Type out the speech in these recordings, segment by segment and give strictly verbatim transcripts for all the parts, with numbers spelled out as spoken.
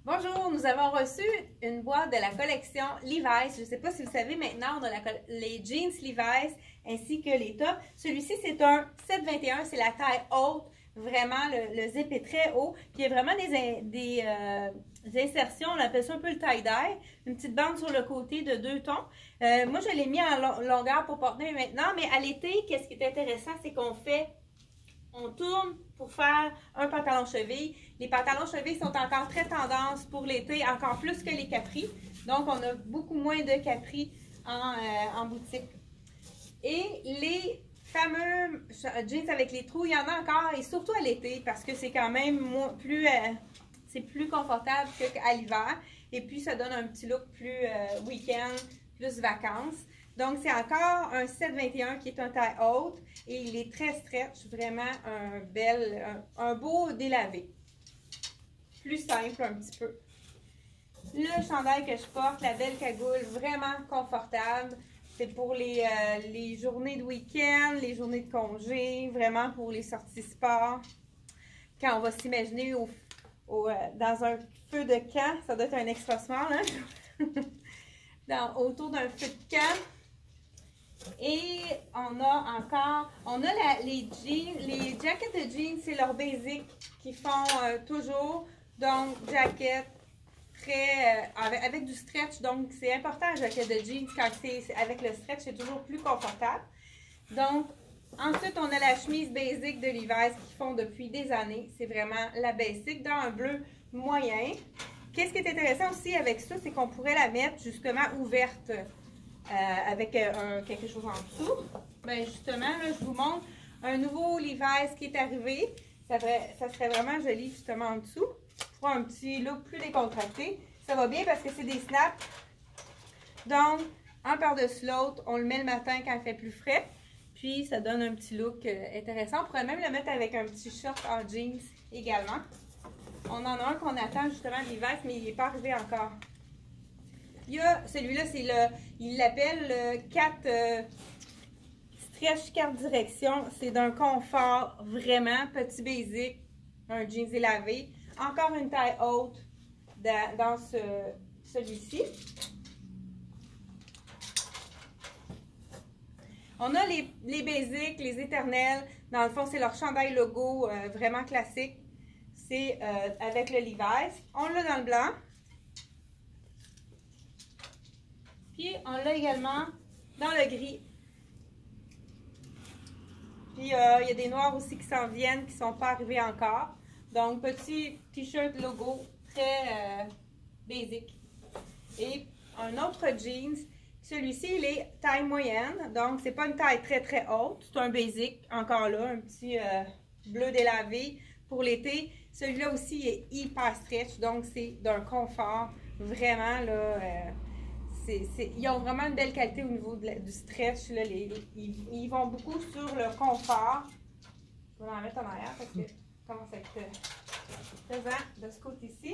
Bonjour, nous avons reçu une boîte de la collection Levi's. Je ne sais pas si vous savez, maintenant on a la, les jeans Levi's ainsi que les tops. Celui-ci c'est un sept vingt et un, c'est la taille haute. Vraiment, le, le zip est très haut. Puis il y a vraiment des, des, euh, des insertions, on appelle ça un peu le tie-dye. Une petite bande sur le côté de deux tons. Euh, moi je l'ai mis en long, longueur pour porter maintenant, mais à l'été, qu'est-ce qui est intéressant, c'est qu'on fait... On tourne pour faire un pantalon cheville. Les pantalons chevilles sont encore très tendance pour l'été, encore plus que les capris. Donc, on a beaucoup moins de capris en, euh, en boutique. Et les fameux jeans avec les trous, il y en a encore, et surtout à l'été, parce que c'est quand même plus, euh, c'est plus confortable qu'à l'hiver. Et puis, ça donne un petit look plus euh, week-end, plus vacances. Donc, c'est encore un sept vingt et un qui est un taille haute et il est très stretch, vraiment un bel, un, un beau délavé. Plus simple un petit peu. Le chandail que je porte, la belle cagoule, vraiment confortable. C'est pour les, euh, les journées de week-end, les journées de congé, vraiment pour les sorties sport. Quand on va s'imaginer au, au, euh, dans un feu de camp, ça doit être un extra small, hein? Dans, autour d'un feu de camp. Et on a encore, on a la, les jeans, les jackets de jeans, c'est leur basic qu'ils font euh, toujours. Donc, jacket très, euh, avec, avec du stretch. Donc, c'est important, un jacket de jeans, quand c'est avec le stretch, c'est toujours plus confortable. Donc, ensuite, on a la chemise basic de Levi's qu'ils font depuis des années. C'est vraiment la basic dans un bleu moyen. Qu'est-ce qui est intéressant aussi avec ça, c'est qu'on pourrait la mettre justement ouverte. Euh, avec euh, un, quelque chose en dessous. Ben justement, là, je vous montre un nouveau Levi's qui est arrivé. Ça, devrait, ça serait vraiment joli justement en dessous. Pour un petit look plus décontracté. Ça va bien parce que c'est des snaps. Donc, un par-dessus l'autre, on le met le matin quand il fait plus frais. Puis, ça donne un petit look euh, intéressant. On pourrait même le mettre avec un petit short en jeans également. On en a un qu'on attend justement de Levi's, mais il n'est pas arrivé encore. Il y a celui-là, c'est le, il l'appelle le quatre euh, Stretch quatre directions. C'est d'un confort vraiment petit basic, un jeans élavé. Encore une taille haute dans, dans ce, celui-ci. On a les, les basics, les éternels. Dans le fond, c'est leur chandail logo euh, vraiment classique. C'est euh, avec le Levi's. On l'a dans le blanc. Puis, on l'a également dans le gris. Puis, euh, il y a des noirs aussi qui s'en viennent, qui ne sont pas arrivés encore. Donc, petit t-shirt logo, très euh, basic. Et un autre jeans. Celui-ci, il est taille moyenne. Donc, c'est pas une taille très, très haute. C'est un basic, encore là, un petit euh, bleu délavé pour l'été. Celui-là aussi est hyper stretch. Donc, c'est d'un confort vraiment, là... Euh, C'est, c'est, ils ont vraiment une belle qualité au niveau de la, du stretch. Là, les, ils, ils vont beaucoup sur le confort. Je vais en mettre en arrière parce que ça commence à être pesant de ce côté-ci.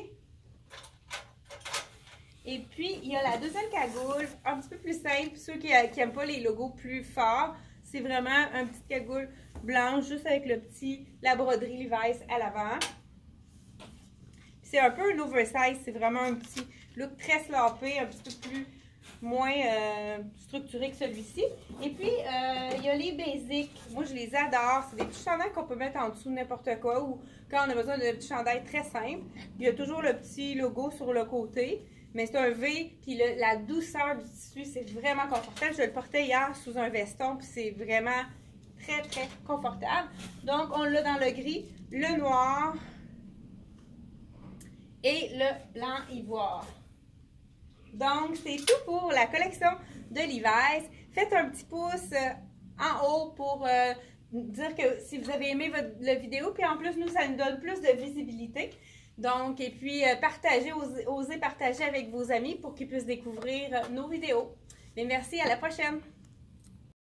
Et puis, il y a la deuxième cagoule, un petit peu plus simple. Ceux qui n'aiment pas les logos plus forts, c'est vraiment un petit cagoule blanche, juste avec le petit, la broderie Levi's à l'avant. C'est un peu un oversize, c'est vraiment un petit look très sloppé, un petit peu plus... moins euh, structuré que celui-ci. Et puis, euh, il y a les basics. Moi, je les adore. C'est des petits chandails qu'on peut mettre en dessous de n'importe quoi ou quand on a besoin de petits chandails très simples. Il y a toujours le petit logo sur le côté, mais c'est un V. Puis le, la douceur du tissu, c'est vraiment confortable. Je le portais hier sous un veston, puis c'est vraiment très, très confortable. Donc, on l'a dans le gris, le noir et le blanc ivoire. Donc, c'est tout pour la collection de Levi's. Faites un petit pouce euh, en haut pour euh, dire que si vous avez aimé votre, la vidéo. Puis en plus, nous, ça nous donne plus de visibilité. Donc, et puis, euh, partagez, osez, osez partager avec vos amis pour qu'ils puissent découvrir euh, nos vidéos. Mais merci, à la prochaine!